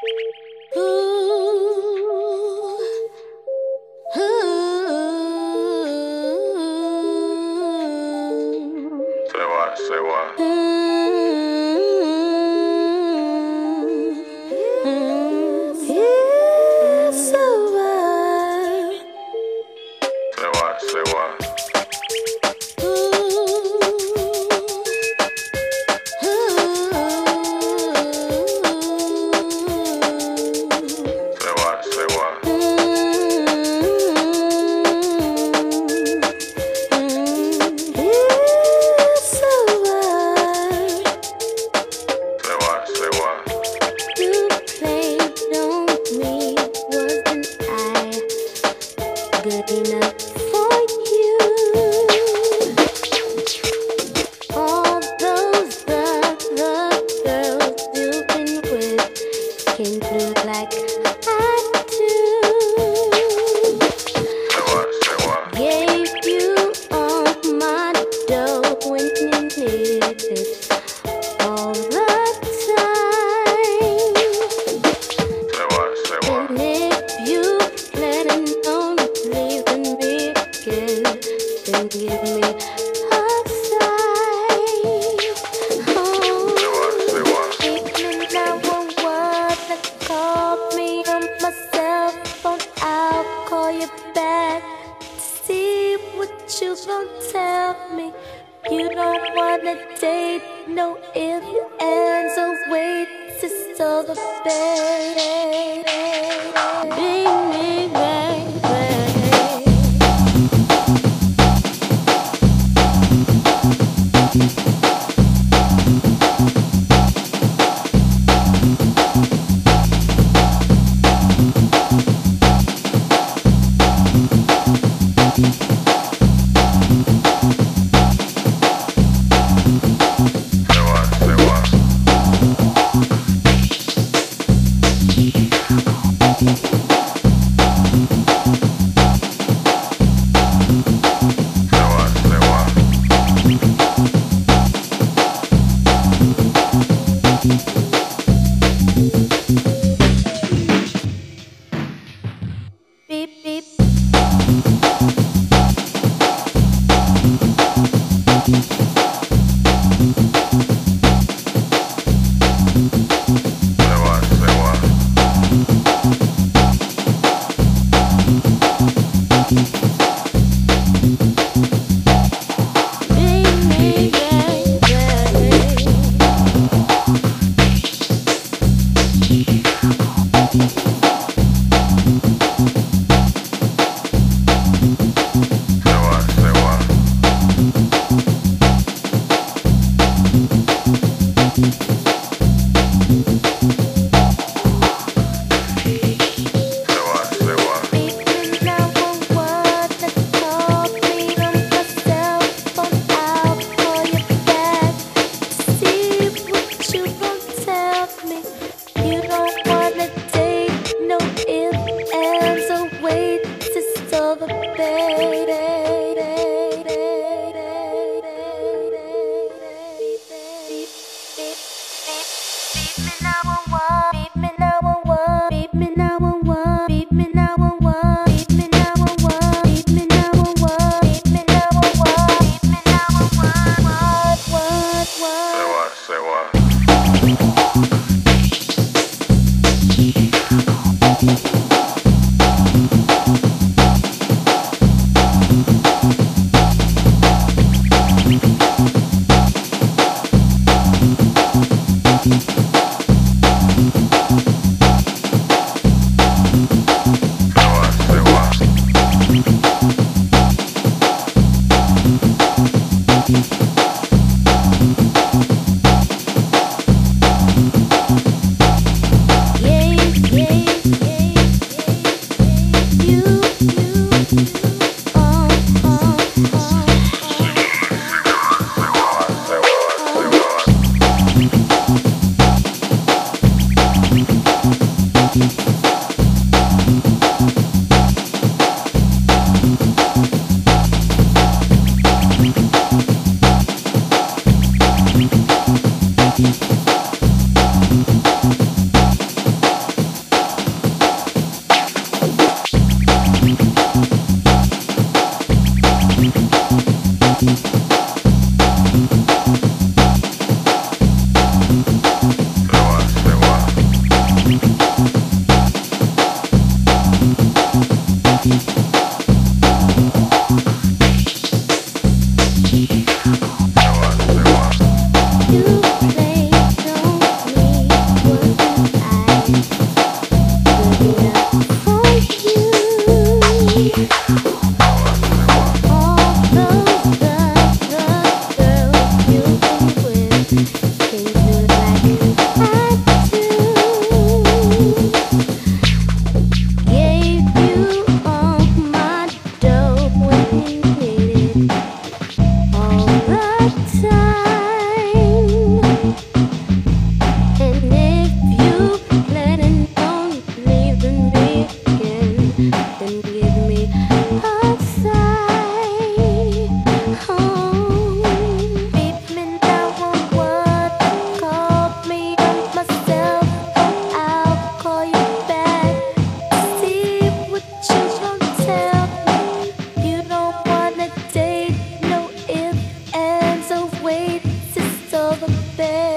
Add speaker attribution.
Speaker 1: Say what? Say what?
Speaker 2: It's over.
Speaker 1: Say what? Say what? Say what? Say what?
Speaker 2: It's over.
Speaker 1: Say what? Say what?
Speaker 2: You played on me, wasn't I good enough for you? All those other girls you've been with can look like I do.
Speaker 1: Say what? Say what?
Speaker 2: Gave you all my dough when you needed it all the time.
Speaker 1: Say what? Say what?
Speaker 2: And if you planning on leaving me again, then give me a sign.
Speaker 1: Say what? Say what?
Speaker 2: Even now, one word that called me on my cell phone, I'll call you back to see what you gon' tell me. You don't wanna date, no ifs, ands, or wait, it's over, baby. Baby, baby.
Speaker 1: Say what? Say what? Say what? Say what?
Speaker 2: Beep, beep.
Speaker 1: Say what? Say what?
Speaker 2: Baby, baby.
Speaker 1: Say what? Say what? Say what? Say what?
Speaker 2: Even now, one word that called me on my cell phone, I'll call you back to see what you gon' tell me. You don't wanna date, no ifs, ands, or wait, it's over, baby. Beat me now one word, beat me now one word, beat me now one word, beat me now one word, beat me now one word, beat me now one word, beat me now one word, beat me now one word, word.
Speaker 1: Say what? Say what?
Speaker 2: baby.